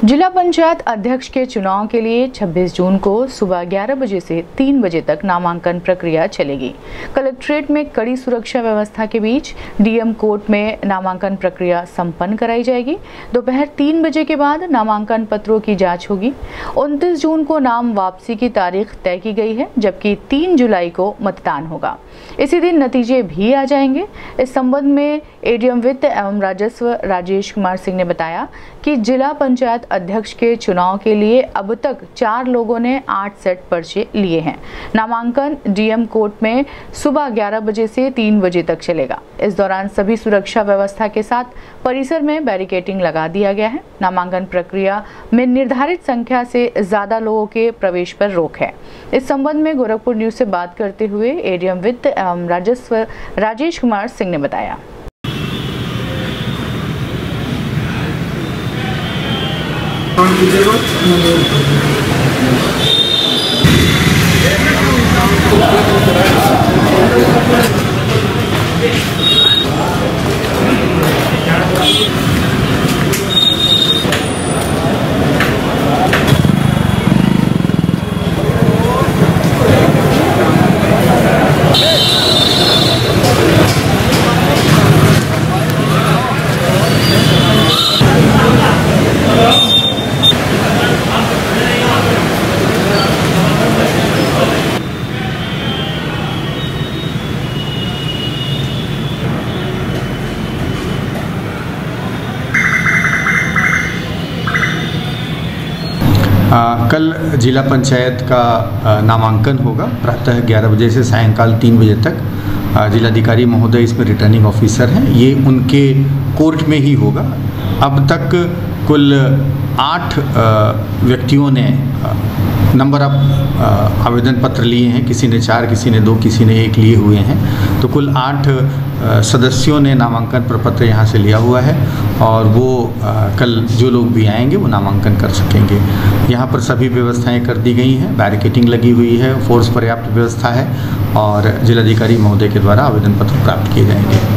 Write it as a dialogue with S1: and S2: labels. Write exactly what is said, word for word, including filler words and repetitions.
S1: जिला पंचायत अध्यक्ष के चुनाव के लिए छब्बीस जून को सुबह ग्यारह बजे से तीन बजे तक नामांकन प्रक्रिया चलेगी। कलेक्ट्रेट में कड़ी सुरक्षा व्यवस्था के बीच डीएम कोर्ट में नामांकन प्रक्रिया संपन्न कराई जाएगी। दोपहर तीन बजे के बाद नामांकन पत्रों की जांच होगी। उनतीस जून को नाम वापसी की तारीख तय की गई है, जबकि तीन जुलाई को मतदान होगा। इसी दिन नतीजे भी आ जाएंगे। इस संबंध में एडीएम वित्त एवं राजस्व राजेश कुमार सिंह ने बताया कि जिला पंचायत अध्यक्ष के चुनाव के लिए अब तक चार लोगों ने आठ सेट पर्चे लिए हैं। नामांकन डीएम कोर्ट में सुबह ग्यारह बजे से तीन बजे तक चलेगा। इस दौरान सभी सुरक्षा व्यवस्था के साथ परिसर में बैरिकेडिंग लगा दिया गया है। नामांकन प्रक्रिया में निर्धारित संख्या से ज्यादा लोगों के प्रवेश पर रोक है। इस संबंध में गोरखपुर न्यूज से बात करते हुए एडीएम वित्त एवं राजस्व राजेश कुमार सिंह ने बताया।
S2: आ, कल जिला पंचायत का आ, नामांकन होगा। प्रातः ग्यारह बजे से सायंकाल तीन बजे तक। जिलाधिकारी महोदय इसमें रिटर्निंग ऑफिसर हैं, ये उनके कोर्ट में ही होगा। अब तक कुल आठ व्यक्तियों ने नंबर ऑफ आवेदन पत्र लिए हैं। किसी ने चार, किसी ने दो, किसी ने एक लिए हुए हैं। तो कुल आठ सदस्यों ने नामांकन प्रपत्र यहाँ से लिया हुआ है और वो आ, कल जो लोग भी आएंगे वो नामांकन कर सकेंगे। यहाँ पर सभी व्यवस्थाएं कर दी गई हैं, बैरिकेडिंग लगी हुई है, फोर्स पर्याप्त व्यवस्था है और जिलाधिकारी महोदय के द्वारा आवेदन पत्र प्राप्त किए जाएंगे।